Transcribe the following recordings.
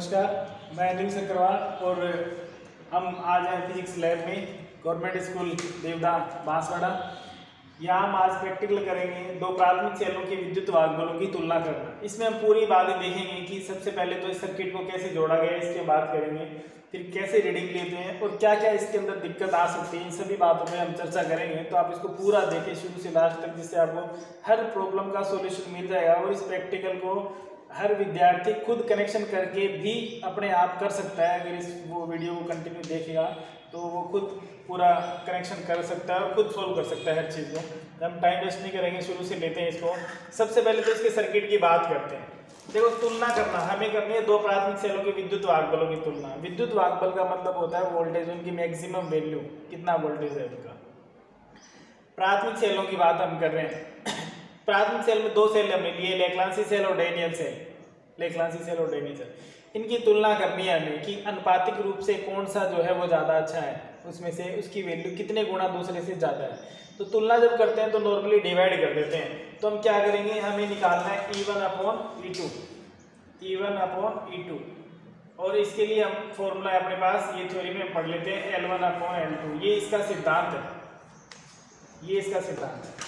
नमस्कार, मैं अनिल सक्करवाल और हम आज हैं फिजिक्स लैब में गवर्नमेंट स्कूल देवदा बांसवाड़ा। यहाँ हम आज प्रैक्टिकल करेंगे दो प्राथमिक सेलों के विद्युत वाहक बलों की तुलना करना। इसमें हम पूरी बातें देखेंगे कि सबसे पहले तो इस सर्किट को कैसे जोड़ा गया है, इसके बात करेंगे, फिर कैसे रीडिंग लेते हैं और क्या क्या इसके अंदर दिक्कत आ सकती है, इन सभी बातों में हम चर्चा करेंगे। तो आप इसको पूरा देखें शुरू से लास्ट तक, जिससे आपको हर प्रॉब्लम का सोल्यूशन मिल जाएगा और इस प्रैक्टिकल को हर विद्यार्थी खुद कनेक्शन करके भी अपने आप कर सकता है। अगर वो वीडियो को कंटिन्यू देखेगा तो वो खुद पूरा कनेक्शन कर सकता है और खुद सोल्व कर सकता है हर चीज़ को। हम टाइम वेस्ट नहीं करेंगे, शुरू से लेते हैं इसको। सबसे पहले तो इसके सर्किट की बात करते हैं। देखो, तुलना करना हमें करनी है दो प्राथमिक सेलों के विद्युत वाहक बलों की तुलना। विद्युत वाहक बल का मतलब होता है वोल्टेज, उनकी मैक्सिमम वैल्यू, कितना वोल्टेज है उनका। प्राथमिक सेलों की बात हम कर रहे हैं। प्राथमिक सेल में दो सेल हमने लिए, लेक्लांसी सेल और डैनियल सेल। लेक्लांसी सेल और डैनियल सेल, इनकी तुलना करनी है हमें कि अनुपातिक रूप से कौन सा जो है वो ज़्यादा अच्छा है, उसमें से उसकी वैल्यू कितने गुना दूसरे से ज़्यादा है। तो तुलना जब करते हैं तो नॉर्मली डिवाइड कर देते हैं। तो हम क्या करेंगे, हमें निकालना है E1/E2, E1/E2। और इसके लिए हम फॉर्मूला है अपने पास, ये थ्योरी में पढ़ लेते हैं, L1/L2। ये इसका सिद्धांत है, ये इसका सिद्धांत है।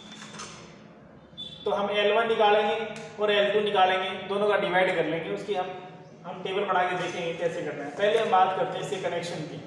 तो हम L1 निकालेंगे और L2 निकालेंगे, दोनों का डिवाइड कर लेंगे। उसकी हम टेबल बना के देखेंगे कैसे करना है। पहले हम बात करते हैं इसके कनेक्शन की।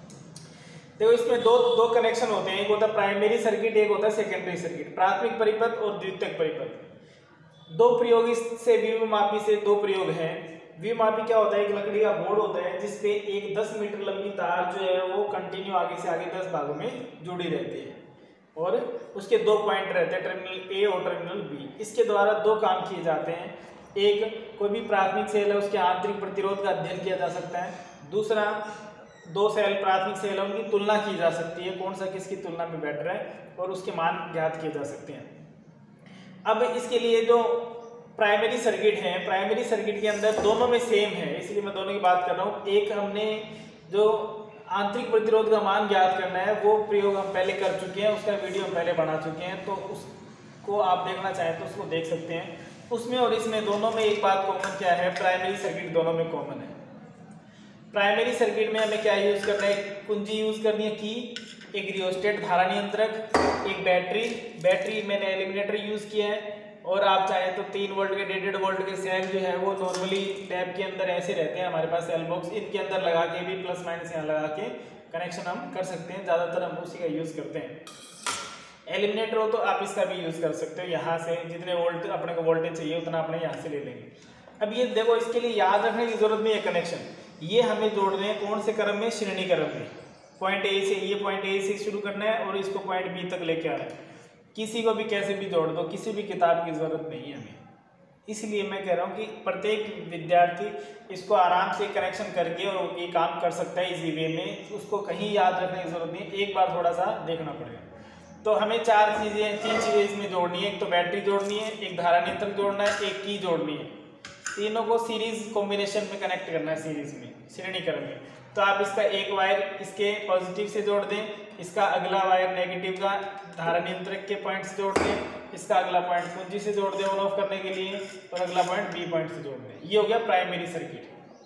देखो, इसमें दो कनेक्शन होते हैं, एक होता है प्राइमरी सर्किट, एक होता है सेकेंडरी सर्किट। प्राथमिक परिपथ और द्वितीयक परिपथ, दो प्रयोग इससे विभवमापी से दो प्रयोग हैं। विभवमापी क्या होता है, एक लकड़ी का बोर्ड होता है जिसपे एक 10 मीटर लंबी तार जो है वो कंटिन्यू आगे से आगे 10 भागों में जुड़ी रहती है और उसके दो पॉइंट रहते हैं, टर्मिनल ए और टर्मिनल बी। इसके द्वारा दो काम किए जाते हैं। एक, कोई भी प्राथमिक सेल है उसके आंतरिक प्रतिरोध का अध्ययन किया जा सकता है। दूसरा, दो सेल प्राथमिक सेल है उनकी तुलना की जा सकती है, कौन सा किसकी तुलना में बेटर है, और उसके मान ज्ञात किए जा सकते हैं। अब इसके लिए जो प्राइमरी सर्किट है, प्राइमरी सर्किट के अंदर दोनों में सेम है, इसलिए मैं दोनों की बात कर रहा हूँ। एक, हमने जो आंतरिक प्रतिरोध का मान ज्ञात करना है वो प्रयोग हम पहले कर चुके हैं, उसका वीडियो हम पहले बना चुके हैं, तो उसको आप देखना चाहें तो उसको देख सकते हैं। उसमें और इसमें दोनों में एक बात कॉमन क्या है, प्राइमरी सर्किट दोनों में कॉमन है। प्राइमरी सर्किट में हमें क्या यूज करना है, कुंजी यूज करनी है की, एक रियोस्टेट धारा नियंत्रक, एक बैटरी मैंने एलिमिनेटर यूज किया है, और आप चाहें तो 3 वोल्ट के 1.5 वोल्ट के सेल जो है वो नॉर्मली लैब के अंदर ऐसे रहते हैं हमारे पास सेल बॉक्स, इनके अंदर लगा के भी प्लस माइनस यहाँ लगा के कनेक्शन हम कर सकते हैं। ज़्यादातर हम उसी का यूज़ करते हैं। एलिमिनेटर हो तो आप इसका भी यूज़ कर सकते हो, यहाँ से जितने वोल्ट अपने को वोल्टेज चाहिए उतना अपने यहाँ से ले लेंगे। अब ये देखो, इसके लिए याद रखने की जरूरत नहीं है कनेक्शन, ये हमें जोड़ने हैं कौन से क्रम में, श्रेणी क्रम में। पॉइंट ए से, ये पॉइंट ए से शुरू करना है और इसको पॉइंट बी तक लेके आना है। किसी को भी कैसे भी जोड़ दो, किसी भी किताब की जरूरत नहीं है हमें। इसलिए मैं कह रहा हूँ कि प्रत्येक विद्यार्थी इसको आराम से कनेक्शन करके और ये काम कर सकता है इजी वे में, उसको कहीं याद रखने की जरूरत नहीं, एक बार थोड़ा सा देखना पड़ेगा। तो हमें तीन चीज़ें इसमें जोड़नी है। एक तो बैटरी जोड़नी है, एक धारा नियंत्रक जोड़ना है, एक की जोड़नी है। तीनों को सीरीज कॉम्बिनेशन में कनेक्ट करना है, सीरीज में, श्रेणी क्रम में। तो आप इसका एक वायर इसके पॉजिटिव से जोड़ दें, इसका अगला वायर नेगेटिव का धारा नियंत्रक के पॉइंट से जोड़ दें, इसका अगला पॉइंट कुंजी से जोड़ दें ऑन ऑफ करने के लिए, और अगला पॉइंट बी पॉइंट से जोड़ दें। ये हो गया प्राइमरी सर्किट।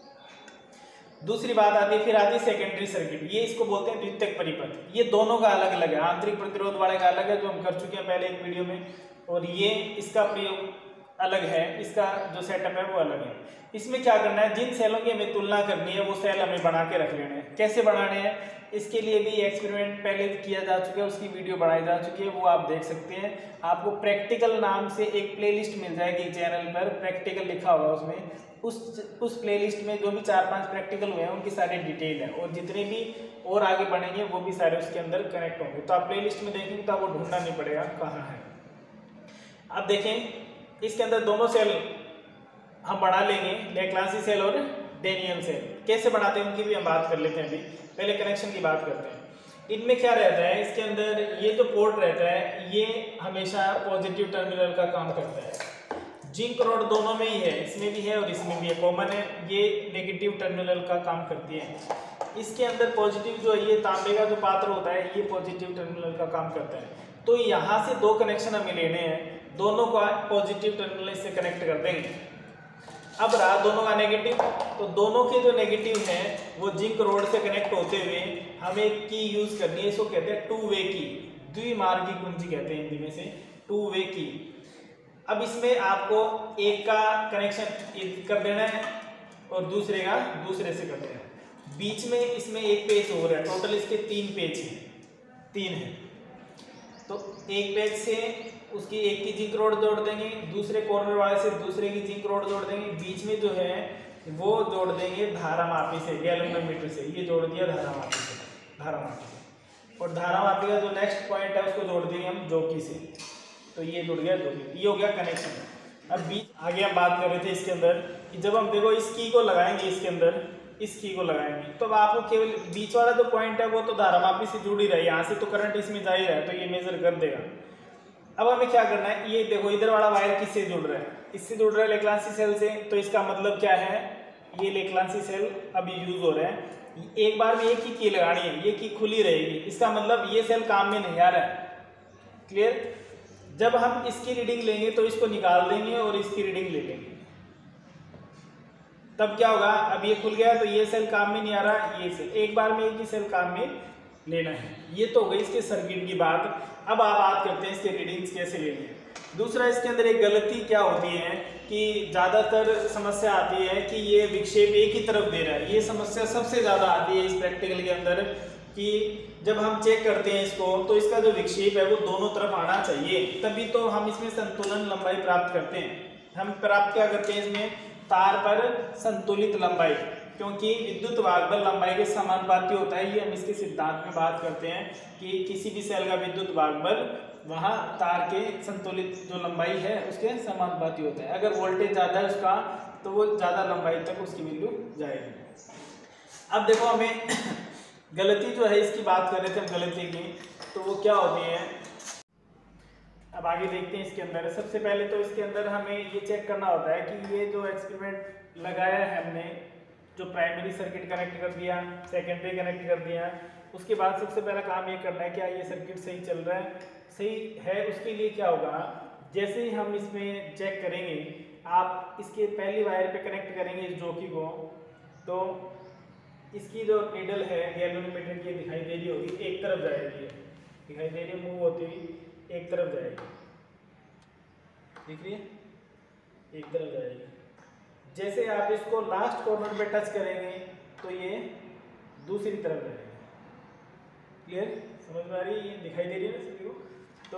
दूसरी बात आती है, फिर आती है सेकेंडरी सर्किट। ये इसको बोलते हैं द्वितीयक परिपथ। ये दोनों का अलग अलग है, आंतरिक प्रतिरोध वाले का अलग है जो हम कर चुके हैं पहले एक वीडियो में, और ये इसका प्रयोग अलग है, इसका जो सेटअप है वो अलग है। इसमें क्या करना है, जिन सेलों की हमें तुलना करनी है वो सेल हमें बना के रख लेने हैं। कैसे बनाने हैं, इसके लिए भी एक्सपेरिमेंट पहले किया जा चुका है, उसकी वीडियो बनाई जा चुकी है, वो आप देख सकते हैं। आपको प्रैक्टिकल नाम से एक प्लेलिस्ट मिल जाएगी चैनल पर, प्रैक्टिकल लिखा होगा उसमें। उस प्लेलिस्ट में जो भी 4-5 प्रैक्टिकल हुए हैं उनकी सारी डिटेल है, और जितने भी और आगे बढ़ेंगे वो भी सारे उसके अंदर कनेक्ट होंगे। तो आप प्लेलिस्ट में देखेंगे तो आपको ढूंढना नहीं पड़ेगा कहाँ है। अब देखें, इसके अंदर दोनों सेल हम बना लेंगे, लेक्लांसी सेल और डैनियल सेल। कैसे बनाते हैं उनकी भी हम बात कर लेते हैं। अभी पहले कनेक्शन की बात करते हैं। इनमें क्या रहता है, इसके अंदर ये जो पोर्ट रहता है ये हमेशा पॉजिटिव टर्मिनल का काम करता है। जिंक रॉड दोनों में ही है, इसमें भी है और इसमें भी है, कॉमन है। ये नेगेटिव टर्मिनल का काम करती है। इसके अंदर पॉजिटिव जो है, ये तांबे का जो पात्र होता है ये पॉजिटिव टर्मिनल का काम करता है। तो यहाँ से दो कनेक्शन हमें लेने हैं, दोनों को पॉजिटिव टर्मिनल से कनेक्ट कर देंगे। अब रहा दोनों का नेगेटिव, तो दोनों के जो नेगेटिव हैं वो जिंक रोड से कनेक्ट होते हुए हमें एक की यूज करनी है, इसको कहते हैं टू वे की, द्विमार्गी कुंजी कहते हैं हिंदी में से, टू वे की। अब इसमें आपको एक का कनेक्शन कर देना है और दूसरे का दूसरे से कर देना है। बीच में इसमें एक पेज हो रहा है, टोटल इसके 3 पेज हैं, 3 है। तो एक पेज से उसकी एक की जिंक रोड जोड़ देंगे, दूसरे कॉर्नर वाले से दूसरे की जिंक रोड जोड़ देंगे, बीच में जो है वो जोड़ देंगे धारामापी से, गैल्वेनोमीटर से, ये जोड़ दिया धारामापी से, धारामापी से। और धारामापी का जो नेक्स्ट पॉइंट है उसको जोड़ देंगे हम जोकी से, तो ये जुड़ गया जोकी, ये हो गया कनेक्शन। अब बीच आगे हम बात कर रहे थे इसके अंदर कि जब हम देखो इस की को लगाएंगे, इसके अंदर इस की को लगाएंगे तो अब आपको केवल बीच वाला जो पॉइंट है वो तो धारामापी से जुड़ ही रहा है, यहाँ से तो करंट इसमें जा ही रहा है, तो ये मेजर कर देगा। अब हमें क्या करना है, ये देखो इधर वाला वायर किससे जुड़ रहा है, इससे जुड़ रहा है लेक्लांसी सेल से, तो इसका मतलब क्या है, ये लेक्लांसी सेल अभी यूज हो रहा है, एक बार में एक ही की लगानी है, ये की खुली रहेगी, इसका मतलब ये सेल काम में नहीं आ रहा है। क्लियर? जब हम इसकी रीडिंग लेंगे तो इसको निकाल देंगे और इसकी रीडिंग ले लेंगे, तब क्या होगा, अब ये खुल गया तो ये सेल काम में नहीं आ रहा, ये सेल एक बार में एक ही सेल काम में लेना है। ये तो हो गई इसके सर्किट की बात। अब आप बात करते हैं इसके रीडिंग्स कैसे लेनी है। दूसरा, इसके अंदर एक गलती क्या होती है कि ज़्यादातर समस्या आती है कि ये विक्षेप एक ही तरफ दे रहा है, ये समस्या सबसे ज़्यादा आती है इस प्रैक्टिकल के अंदर कि जब हम चेक करते हैं इसको तो इसका जो विक्षेप है वो दोनों तरफ आना चाहिए, तभी तो हम इसमें संतुलन लंबाई प्राप्त करते हैं। हम प्राप्त क्या करते हैं इसमें, तार पर संतुलित लंबाई, क्योंकि विद्युत वाहक लंबाई के समानुपाती होता है। ये हम इसके सिद्धांत में बात करते हैं कि किसी भी सेल का विद्युत वाहक वहाँ तार के संतुलित जो लंबाई है उसके समानुपाती होता है। अगर वोल्टेज ज़्यादा है उसका तो वो ज़्यादा लंबाई तक उसकी वैल्यू जाएगी। अब देखो हमें गलती जो है इसकी बात कर रहे थे हम गलती की, तो वो क्या होती है, अब आगे देखते हैं इसके अंदर। सबसे पहले तो इसके अंदर हमें ये चेक करना होता है कि ये जो एक्सपेरिमेंट लगाया है हमने, जो प्राइमरी सर्किट कनेक्ट कर दिया, सेकेंडरी कनेक्ट कर दिया, उसके बाद सबसे पहला काम ये करना है क्या ये सर्किट सही चल रहा है, सही है। उसके लिए क्या होगा, जैसे ही हम इसमें चेक करेंगे, आप इसके पहली वायर पे कनेक्ट करेंगे इस जोकी को, तो इसकी जो नीडल है गैल्वेनोमीटर की दिखाई दे रही होगी, एक तरफ जाएगी, दिखाई दे रही, मूव होती हुई एक तरफ जाएगी, दिख रही है, एक तरफ जाएगी। जैसे आप इसको लास्ट कॉर्नर पे टच करेंगे तो ये दूसरी तरफ जाएगी। क्लियर, समझ में आ रही है, ये दिखाई दे रही है ना सभी को। तो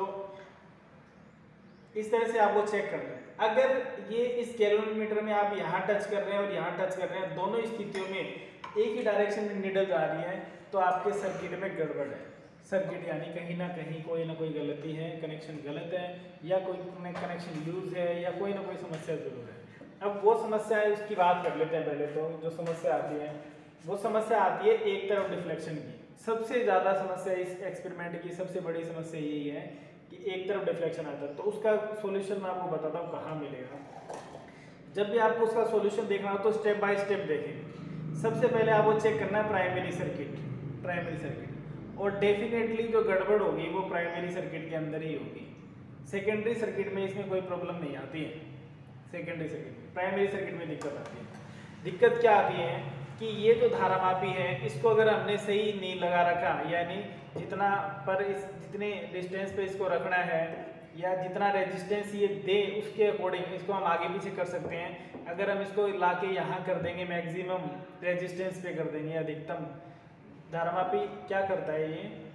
इस तरह से आपको चेक करना है। अगर ये इस गैल्वेनोमीटर में आप यहाँ टच कर रहे हैं और यहाँ टच कर रहे हैं, दोनों स्थितियों में एक ही डायरेक्शन में नीडल जा रही है, तो आपके सर्किट में गड़बड़ है। सर्किट यानी कहीं ना कहीं कोई ना कोई गलती है, कनेक्शन गलत है, या कोई कनेक्शन लूज है, या कोई ना कोई समस्या जरूर है। अब वो समस्या है उसकी बात कर लेते हैं। पहले तो जो समस्या आती है वो समस्या आती है एक तरफ डिफ्लेक्शन की। सबसे ज़्यादा समस्या इस एक्सपेरिमेंट की सबसे बड़ी समस्या यही है कि एक तरफ डिफ्लेक्शन आता है। तो उसका सॉल्यूशन मैं आपको बताता हूँ कहाँ मिलेगा। जब भी आपको उसका सॉल्यूशन देखना हो तो स्टेप बाय स्टेप देखें। सबसे पहले आपको चेक करना है प्राइमरी सर्किट, और डेफिनेटली जो गड़बड़ होगी वो प्राइमरी सर्किट के अंदर ही होगी। सेकेंडरी सर्किट में इसमें कोई प्रॉब्लम नहीं आती है, सेकेंडरी सर्किट में। प्राइमरी सर्किट में दिक्कत आती है। दिक्कत क्या आती है कि ये जो धारामापी है इसको अगर हमने सही नहीं लगा रखा, यानी जितना पर जितने डिस्टेंस पे इसको रखना है या जितना रेजिस्टेंस ये दे उसके अकॉर्डिंग इसको हम आगे पीछे कर सकते हैं। अगर हम इसको ला के यहाँ कर देंगे, मैक्सिमम रेजिस्टेंस पे कर देंगे, अधिकतम धारामापी क्या करता है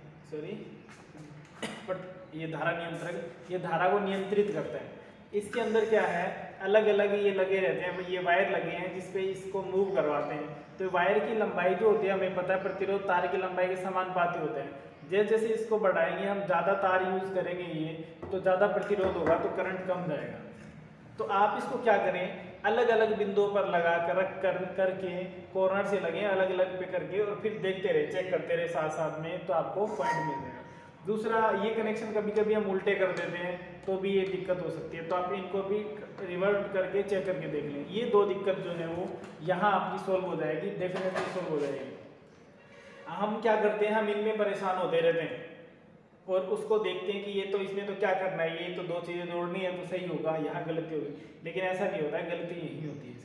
ये धारा नियंत्रक ये धारा को नियंत्रित करता है। इसके अंदर क्या है, अलग अलग ये लगे रहते हैं, ये वायर लगे हैं जिसपे इसको मूव करवाते हैं। तो वायर की लंबाई जो होती है हमें पता है प्रतिरोध तार की लंबाई के समानुपाती होते हैं। जैसे जैसे इसको बढ़ाएंगे हम, ज़्यादा तार यूज करेंगे ये तो ज़्यादा प्रतिरोध होगा, तो करंट कम जाएगा। तो आप इसको क्या करें, अलग अलग बिंदुओं पर लगा कर रख करके कॉर्नर से लगे अलग अलग पे करके, और फिर देखते रहे, चेक करते रहे साथ साथ में, तो आपको पॉइंट मिल जाएगा। दूसरा, ये कनेक्शन कभी कभी हम उल्टे कर देते हैं तो भी ये दिक्कत हो सकती है, तो आप इनको भी रिवर्ट करके चेक करके देख लें। ये दो दिक्कत जो है वो यहाँ आपकी सोल्व हो जाएगी, डेफिनेटली सोल्व हो जाएगी। हम क्या करते हैं, हम इनमें परेशान होते रहते हैं और उसको देखते हैं कि ये तो इसमें तो क्या करना है, ये तो दो चीज़ें जोड़नी है तो सही होगा, यहाँ गलती होगी, लेकिन ऐसा नहीं होता है, गलती यही होती है इसके।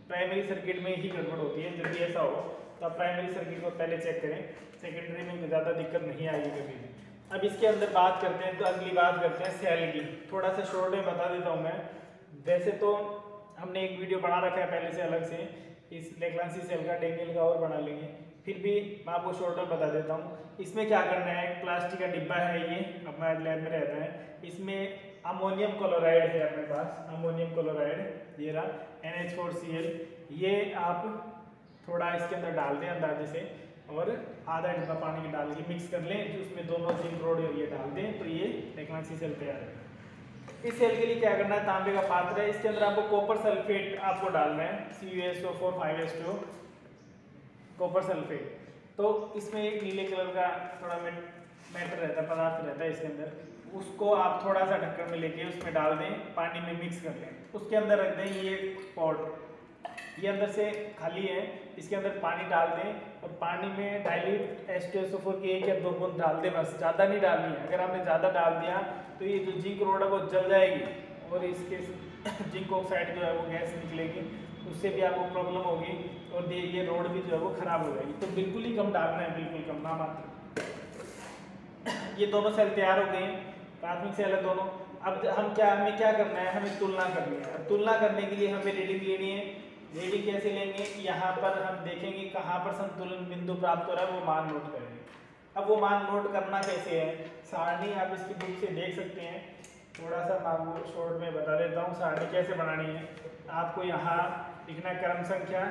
प्राइमरी सर्किट में ही गड़बड़ होती है। जब भी ऐसा हो तो आप प्राइमरी सर्किट को पहले चेक करें, सेकेंडरी में ज़्यादा दिक्कत नहीं आएगी कभी भी। अब इसके अंदर बात करते हैं, तो अगली बात करते हैं सेल की। थोड़ा सा शॉर्ट में बता देता हूँ मैं। वैसे तो हमने एक वीडियो बना रखा है पहले से अलग से इस लेक्लांसी सेल का, डेनियल का और बना लेंगे, फिर भी मैं आपको शॉर्ट में बता देता हूँ। इसमें क्या करना है, प्लास्टिक का डिब्बा है, ये अपना लैब में रहता है। इसमें अमोनियम क्लोराइड है अपने पास, अमोनियम क्लोराइड ये रहा NH4Cl। ये आप थोड़ा इसके अंदर डाल दें अंदाजे से और आधा डिब्बा पानी में डाल के मिक्स कर लें, जो उसमें दोनों जिंक रोड और ये डाल दें, तो ये लेक्लांसी सेल तैयार है। इस सेल के लिए क्या करना है, तांबे का पात्र है, इसके अंदर आपको कॉपर सल्फेट आपको डालना है, CuSO4 5H2 कॉपर सल्फेट। तो इसमें एक नीले कलर का थोड़ा मैटर रहता है, पदार्थ रहता है इसके अंदर, उसको आप थोड़ा सा ढक्कन में लेके उसमें डाल दें, पानी में मिक्स कर लें, उसके अंदर रख दें। ये पॉट ये अंदर से खाली है, इसके अंदर पानी डाल दें और पानी में डाइल्यूट H2SO4 की 1 या 2 बूंद डाल दें, बस ज़्यादा नहीं डालनी है। अगर आपने ज़्यादा डाल दिया तो ये जो जिंक रोड है वो जल जाएगी और इसके जिंक ऑक्साइड जो है वो गैस निकलेगी, उससे भी आपको प्रॉब्लम होगी और ये रोड भी जो है वो खराब हो जाएगी। तो बिल्कुल ही कम डालना है, बिल्कुल कम, ना मात्र। ये दोनों सेल तैयार हो गए हैं, प्राथमिक सेल है दोनों। अब हमें क्या करना है, हमें तुलना करनी है। अब तुलना करने के लिए हमें रीडिंग लेनी है। रीडिंग कैसे लेंगे, यहाँ पर हम देखेंगे कहाँ पर संतुलन बिंदु प्राप्त हो रहा है, वो मान नोट करेंगे। अब वो मान नोट करना कैसे है, सारणी आप इसकी बुक से देख सकते हैं। थोड़ा सा मैं आपको शॉर्ट में बता देता हूँ सारणी कैसे बनानी है। आपको यहाँ लिखना है क्रम संख्या,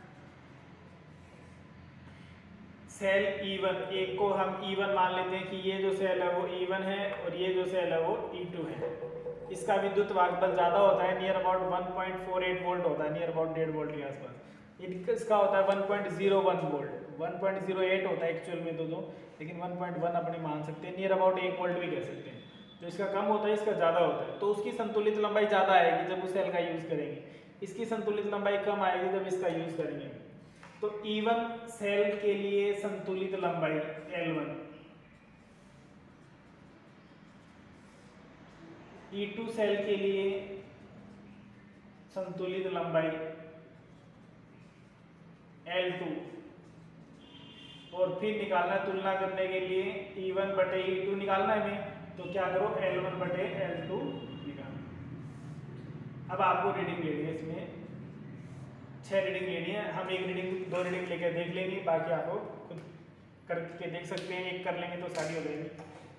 सेल E1, एक को हम E1 मान लेते हैं कि ये जो सेल है वो E1 है और ये जो सेल है वो E2 है। इसका विद्युत वाहकबल ज़्यादा होता है, नियर अबाउट 1.48 वोल्ट होता है, नियर अबाउट 1.5 वोल्ट के आसपास। इसका होता है 1.01 वोल्ट, 1.08 होता है एक्चुअल में तो, लेकिन 1.1 अपने मान सकते हैं, नियर अबाउट 1 वोल्ट भी कह सकते हैं। तो इसका कम होता है, इसका ज़्यादा होता है, तो उसकी संतुलित लंबाई ज़्यादा आएगी जब उस सेल का यूज़ करेंगे। इसकी संतुलित लंबाई कम आएगी जब इसका यूज़ करेंगे। तो E1 सेल के लिए संतुलित लंबाई L1, E2 सेल के लिए संतुलित लंबाई L2, और फिर निकालना तुलना करने के लिए E1 बटे E2 निकालना है हमें, तो क्या करो L1 बटे L2 निकालो। अब आपको रीडिंग लेनी है, इसमें 6 रीडिंग लेनी है। हम एक रीडिंग 2 रीडिंग लेकर देख लेंगे, बाकी आपको खुद करके देख सकते हैं, एक कर लेंगे तो सारी हो जाएगी।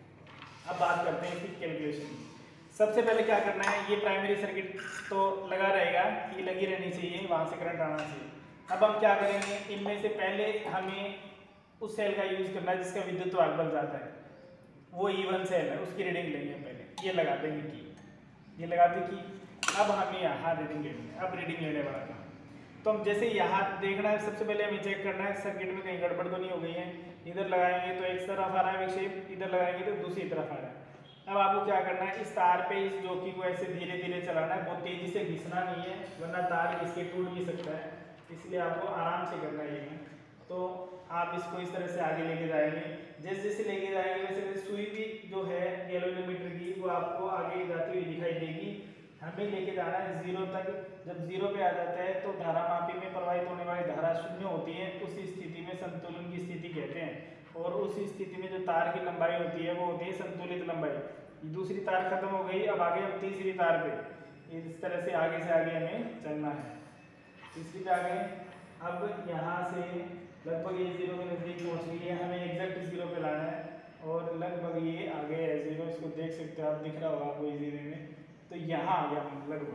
अब बात करते हैं इसकी कैलकुलेशन। सबसे पहले क्या करना है, ये प्राइमरी सर्किट तो लगा रहेगा, ये लगी रहनी चाहिए, वहाँ से करंट आना चाहिए। अब हम क्या करेंगे, इनमें से पहले हमें उस सेल का यूज़ करना है जिसका विद्युत वाहकबल ज़्यादा है, वो E1 सेल है, उसकी रीडिंग लेंगे पहले। ये लगा देंगे की, ये लगा दी की। अब हमें यहाँ रीडिंग लेनी है, अब रीडिंग लेने वाला था। तो हम जैसे यहाँ देखना है, सबसे पहले हमें चेक करना है सर्किट में कहीं गड़बड़ तो नहीं हो गई है। इधर लगाएंगे तो एक तरफ आ रहा है विक्षेप, इधर लगाएंगे तो दूसरी तरफ आ रहा है। अब आपको क्या करना है, इस तार पे इस जोकी को ऐसे धीरे धीरे चलाना है, बहुत तेजी से घिसना नहीं है, वरना तार इसके टूट भी सकता है, इसलिए आपको आराम से करना है। तो आप इसको इस तरह से आगे लेके जाएंगे, जैसे जैसे लेके जाएंगे वैसे वैसे सुई भी जो है गैल्वेनोमीटर की वो आपको आगे जाती हुई दिखाई देगी। हमें लेके जाना है 0 तक। जब 0 पे आ जाता है तो धारा मापी में प्रवाहित होने वाली धारा 0 होती है, उस स्थिति में संतुलन की स्थिति कहते हैं। और उस स्थिति में जो तार की लंबाई होती है वो होती है संतुलित लंबाई। दूसरी तार खत्म हो गई, अब आगे हम तीसरी तार पे इस तरह से आगे हमें चलना है। तीसरी पे आ गए, अब यहाँ से लगभग ये 0 के नज़दीक पहुँच गई है, हमें एग्जैक्ट 0 पे लाना है और लगभग ये आ गए है 0। इसको देख सकते हो आप, दिख रहा होगा आपको इजी वे में, तो यहाँ आ गया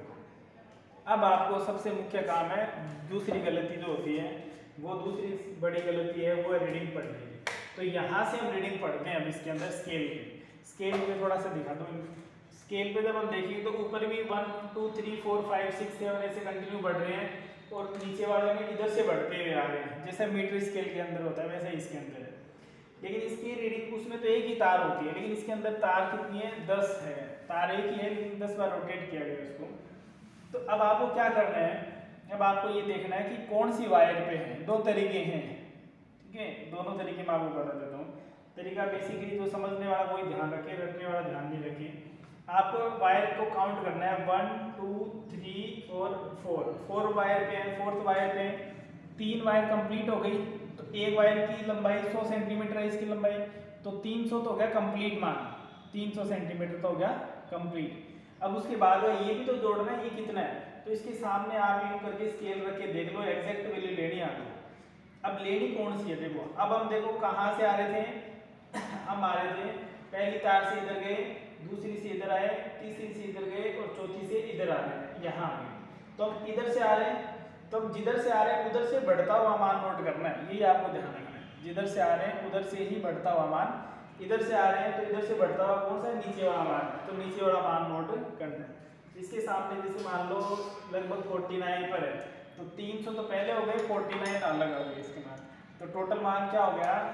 लगभग। अब आपको सबसे मुख्य काम है, दूसरी गलती जो होती है वो दूसरी बड़ी गलती है, वो है रीडिंग पढ़ने की। तो यहाँ से हम रीडिंग पढ़ते हैं। अब इसके अंदर स्केल पे थोड़ा सा दिखा दो। स्केल पे जब हम देखेंगे तो ऊपर भी 1 2 3 4 5 6 7 ऐसे कंटिन्यू बढ़ रहे हैं और नीचे वाले में इधर से बढ़ते हुए आ रहे हैं, जैसे मीटर स्केल के अंदर होता है वैसे इसके अंदर है। लेकिन इसकी रीडिंग, उसमें तो एक ही तार होती है, लेकिन इसके अंदर तार कितनी है, 10 है। तार एक ही है लेकिन 10 बार रोटेट किया गया इसको। तो अब आपको क्या करना है, अब आपको ये देखना है कि कौन सी वायर पे है। 2 तरीके हैं, ठीक है, दोनों तरीके मैं आपको बता देता हूँ। तरीका बेसिकली जो समझने वाला वही ध्यान रखे, रटने वाला ध्यान नहीं रखे। आपको वायर को काउंट करना है 1 2 3 और 4 वायर पे है। फोर्थ वायर पे 3 वायर कंप्लीट हो गई, तो एक वायर की लंबाई 100 सेंटीमीटर है, इसकी लंबाई तो 300 तो हो गया कंप्लीट मान, 300 सेंटीमीटर तो हो गया कंप्लीट। अब उसके बाद ये भी तो जोड़ना है, ये कितना है, तो इसके सामने आप यूं करके स्केल रख के देख लो, एग्जैक्ट वैल्यू लेनी आ गई। अब लेनी कौन सी है, देखो अब हम देखो कहाँ से आ रहे थे, हम आ रहे थे पहली तार से इधर गए, दूसरी से इधर आए, तीसरी से इधर गए और चौथी से इधर आ रहे हैं, यहाँ आ गए। तो हम इधर से आ रहे हैं, तो हम जिधर से आ रहे हैं उधर से बढ़ता हुआ मान नोट करना है, यही आपको ध्यान रखना है। जिधर से आ रहे हैं उधर से ही बढ़ता हुआ मान, इधर से आ रहे हैं तो इधर से बढ़ता हुआ कौन सा है, नीचे वाला मान, तो नीचे वाला मान नोट करना है। इसके सामने जैसे मान लो लगभग 49 पर है, तो 300 तो पहले हो गए, 49 अलग हो गए इसके मान, तो टोटल मान क्या हो गया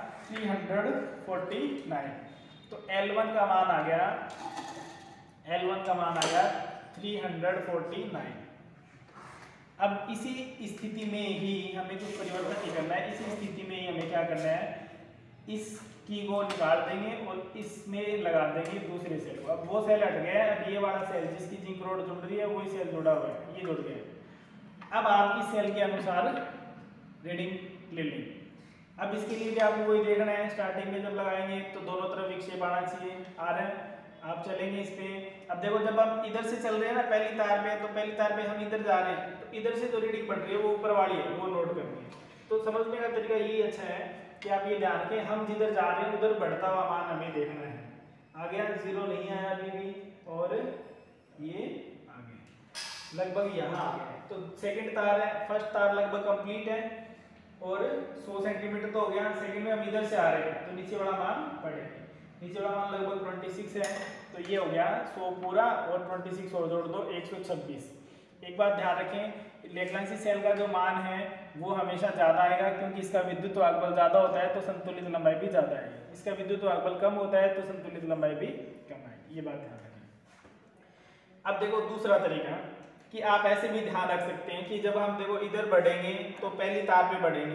349। तो L1 का मान आ गया, L1 का मान आ गया 349। अब इसी स्थिति में ही हमें कुछ परिवर्तन नहीं करना है, इसी स्थिति में ही हमें क्या करना है, इस की को निकाल देंगे और इसमें लगा देंगे दूसरे सेल को। अब वो सेल हट गया, अब ये वाला सेल जिसकी जिंक रोड जुड़ रही है वही सेल जुड़ा हुआ है, ये जुड़ गया। अब आप इस सेल के अनुसार रीडिंग ले लेंगे। अब इसके लिए भी आपको वही देखना है, स्टार्टिंग में जब लगाएंगे तो दोनों तरफ विक्षेप आना चाहिए, आ रहा है, आप चलेंगे इस पे। अब देखो जब हम इधर से चल रहे हैं ना पहली तार पे, तो पहली तार पे हम इधर जा रहे हैं, तो इधर से जो रीडिंग बढ़ रही है वो ऊपर वाली है, वो नोट करनी है। तो समझने का तरीका यही अच्छा है कि आप ये ध्यान रखें, हम जिधर जा रहे हैं उधर बढ़ता हुआ मान हमें देखना है। आ गया, जीरो नहीं आया अभी भी, और ये आ गया लगभग यहाँ आ गया। तो सेकंड तार है, फर्स्ट तार लगभग कंप्लीट है और 100 सेंटीमीटर तो हो गया। सेकंड में हम इधर से आ रहे हैं तो नीचे वाला मान पड़ेगा, नीचे वाला मान लगभग 26 है, तो ये हो गया 100 पूरा और 26 और जोड़ दो 126। एक बात ध्यान रखें, लैग्रांजी सेल का जो मान है वो हमेशा ज़्यादा आएगा, क्योंकि इसका विद्युत वाहकबल ज़्यादा होता है तो संतुलित लंबाई भी ज़्यादा आएगी, इसका विद्युत वाहकबल कम होता है तो संतुलित लंबाई भी कम आएगी, ये बात ध्यान रखें। अब देखो दूसरा तरीका कि आप ऐसे भी ध्यान रख सकते हैं कि जब हम देखो इधर बढ़ेंगे तो पहली तार पे बढ़ेंगे,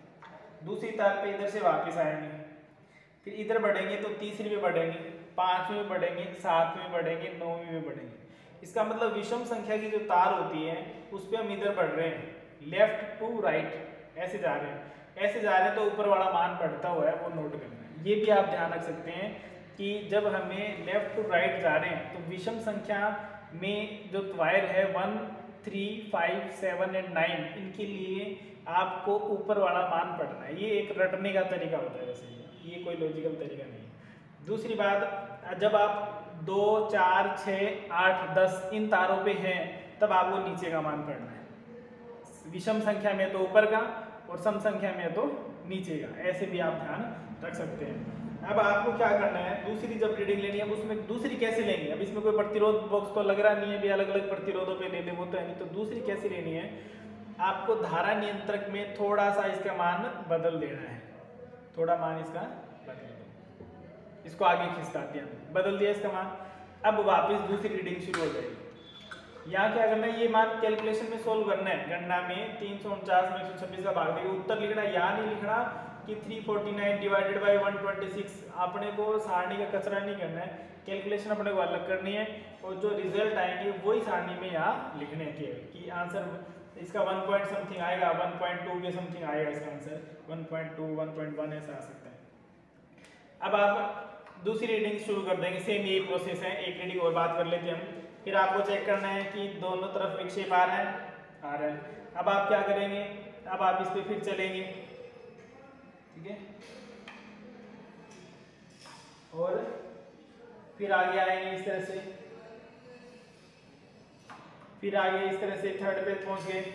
दूसरी तार पे इधर से वापस आएंगे, फिर इधर बढ़ेंगे तो तीसरी में बढ़ेंगे, पांचवीं में बढ़ेंगे, सातवीं में बढ़ेंगे, नौवीं में बढ़ेंगे। इसका मतलब विषम संख्या की जो तार होती है उस पर हम इधर बढ़ रहे हैं, लेफ्ट टू राइट ऐसे जा रहे हैं, ऐसे जा रहे हैं तो ऊपर वाला मान बढ़ता हुआ है वो नोट करना है। ये भी आप ध्यान रख सकते हैं कि जब हमें लेफ्ट टू राइट जा रहे हैं तो विषम संख्या में जो वायर है 1 3 5 7 और 9 इनके लिए आपको ऊपर वाला मान पढ़ना है। ये एक रटने का तरीका होता है, वैसे ये कोई लॉजिकल तरीका नहीं है। दूसरी बात, जब आप 2 4 6 8 10 इन तारों पे हैं तब आपको नीचे का मान पढ़ना है, विषम संख्या में तो ऊपर का और सम संख्या में तो नीचे का, ऐसे भी आप ध्यान रख सकते हैं। अब आपको क्या करना है, दूसरी जब रीडिंग लेनी है उसमें दूसरी कैसे लेंगे, अब इसमें कोई प्रतिरोध बॉक्स तो लग रहा नहीं है भी अलग अलग प्रतिरोधों पे ले ले, वो तो है नहीं। तो दूसरी कैसे लेनी है, आपको धारा नियंत्रक में थोड़ा सा इसका मान बदल देना है, थोड़ा मान इसका बदल दो, इसको आगे खिसका दिया, बदल दिया इसका मान। अब वापस दूसरी रीडिंग शुरू हो जाएगी। यहाँ क्या करना है, ये मान कैलकुलेशन में सोल्व करना है, गणना में 349 में 126 का भाग देकर उत्तर लिखना है। यहाँ नहीं लिखना कि 349 डिवाइडेड बाई 126, अपने को सारणी का कचरा नहीं करना है, कैलकुलेशन अपने को अलग करनी है और जो रिजल्ट आएंगे वही सारणी में यहाँ लिखने हैं कि आंसर इसका 1 पॉइंट समथिंग आएगा, 1.2 के समथिंग आएगा इसका आंसर, 1.2 1.1 ऐसा आ सकता है। अब आप दूसरी रीडिंग शुरू कर देंगे, सेम यही प्रोसेस है, एक रीडिंग और बात कर लेते हैं हम। फिर आपको चेक करना है कि दोनों तरफ विक्षेप आ रहा है। अब आप क्या करेंगे, अब आप इस पे फिर चलेंगे, ठीक है, और फिर आगे आएंगे इस तरह से, फिर आगे इस तरह से थर्ड पे पहुंच गए,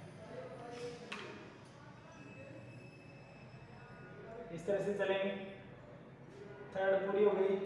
इस तरह से चलेंगे, थर्ड पूरी हो गई,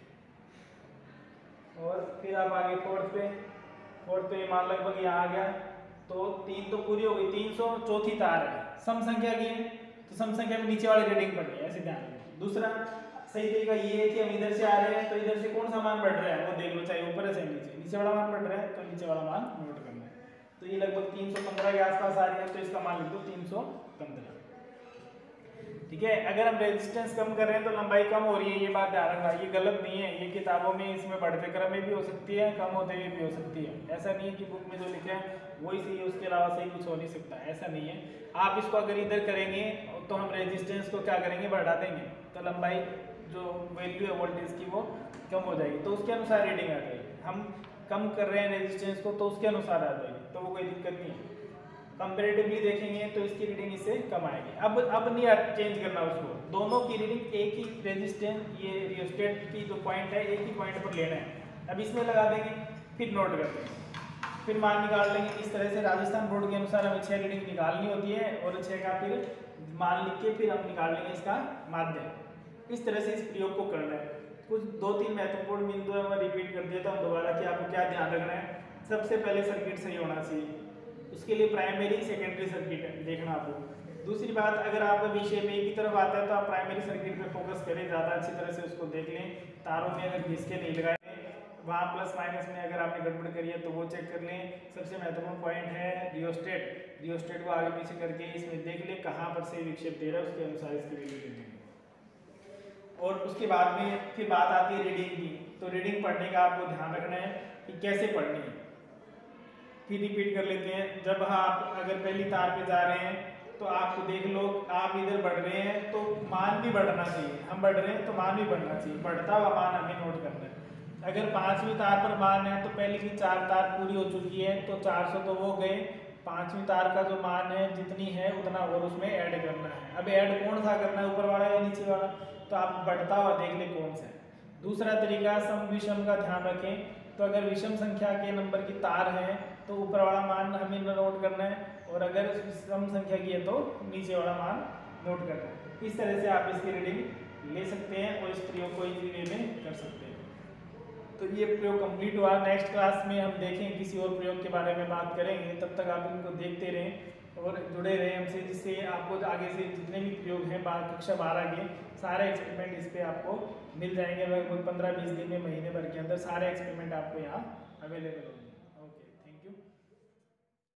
और फिर आप आगे फोर्थ पे मान लगभग यहाँ आ गया, तो 3 तो पूरी हो गई, 300 चौथी तार है, सम संख्या की है तो सम संख्या में नीचे वाली रीडिंग पढ़नी है, ऐसे ध्यान रखें। दूसरा सही तरीका ये है कि हम इधर से आ रहे हैं तो इधर से कौन सा मान बढ़ रहा है वो देख लो, चाहे ऊपर है चाहे नीचे, नीचे वाला मान बढ़ रहा है तो नीचे वाला मान नोट करना है। तो ये लगभग 315 के आसपास आ रही है तो इसका मान लिख दो 315। ठीक है। अगर हम रेजिस्टेंस कम कर रहे हैं तो लंबाई कम हो रही है, ये बात ध्यान रखना, ये गलत नहीं है। ये किताबों में इसमें बढ़ते क्रम में भी हो सकती है, कम होते हुए भी हो सकती है। ऐसा नहीं है कि बुक में जो लिखा है वही सही है, उसके अलावा सही कुछ हो नहीं सकता, ऐसा नहीं है। आप इसको अगर इधर करेंगे तो हम रेजिस्टेंस को क्या करेंगे, बढ़ा देंगे, तो लंबाई जो वैल्यू है वोल्टेज की वो कम हो जाएगी, तो उसके अनुसार रीडिंग आ जाएगी। हम कम कर रहे हैं रेजिस्टेंस को तो उसके अनुसार आ जाएगी, तो वो कोई दिक्कत नहीं है। कंपेरेटिवली देखेंगे तो इसकी रीडिंग इससे कम आएगी। अब नहीं चेंज करना उसको, दोनों की रीडिंग एक ही रेजिस्टेंस, ये रियोस्टेट की जो पॉइंट है एक ही पॉइंट पर लेना है। अब इसमें लगा देंगे, फिर नोट कर देंगे, फिर मान निकाल लेंगे। इस तरह से राजस्थान बोर्ड के अनुसार हमें 6 रीडिंग निकालनी होती है और 6 का फिर मान लिख के फिर हम निकाल लेंगे इसका माध्य। इस तरह से इस प्रयोग को करना है। कुछ 2-3 महत्वपूर्ण बिंदु है मैं रिपीट कर देता हूँ दोबारा कि आपको क्या ध्यान रखना है। सबसे पहले सर्किट सही होना चाहिए, उसके लिए प्राइमरी सेकेंडरी सर्किट है देखना आपको। दूसरी बात, अगर आप विषय में एक ही तरफ आता है तो आप प्राइमरी सर्किट पे फोकस करें, ज़्यादा अच्छी तरह से उसको देख लें। तारों में अगर घिसके नहीं लगाए, वहाँ प्लस माइनस में अगर आपने गड़बड़ करी है तो वो चेक कर लें। सबसे महत्वपूर्ण पॉइंट है रियोस्टेट, रियोस्टेट को आगे पीछे करके इसमें देख लें कहाँ पर से विक्षेप दे रहा है, उसके अनुसार इसकी वैल्यू दे देंगे। और उसके बाद में फिर बात आती है रीडिंग की, तो रीडिंग पढ़ने का आपको ध्यान रखना है कि कैसे पढ़नी है। फिर रिपीट कर लेते हैं। जब आप अगर पहली तार पे जा रहे हैं तो आपको देख लो, आप इधर बढ़ रहे हैं तो मान भी बढ़ना चाहिए, हम बढ़ रहे हैं तो मान भी बढ़ना चाहिए, बढ़ता हुआ मान हमें नोट करना है। अगर 5वीं तार पर मान है तो पहले की 4 तार पूरी हो चुकी है तो 400 तो वो गए, 5वीं तार का जो मान है जितनी है उतना और उसमें ऐड करना है। अब ऐड कौन सा करना है, ऊपर वाला या नीचे वाला, तो आप बढ़ता हुआ देख ले कौन सा है। दूसरा तरीका सम विषम का ध्यान रखें, तो अगर विषम संख्या के नंबर की तार है तो ऊपर वाला मान हमें नोट करना है, और अगर सम संख्या की है तो नीचे वाला मान नोट करना है। इस तरह से आप इसकी रीडिंग ले सकते हैं और इस प्रयोग को इजी वे में कर सकते हैं। तो ये प्रयोग कंप्लीट हुआ। नेक्स्ट क्लास में हम देखें किसी और प्रयोग के बारे में बात करेंगे, तब तक आप इनको देखते रहें और जुड़े रहें हमसे, जिससे आपको आगे से जितने भी प्रयोग हैं कक्षा 12 के सारे एक्सपेरिमेंट इस पर आपको मिल जाएंगे। लगभग 15-20 दिन में, महीने भर के अंदर सारे एक्सपेरिमेंट आपको यहाँ अवेलेबल होंगे।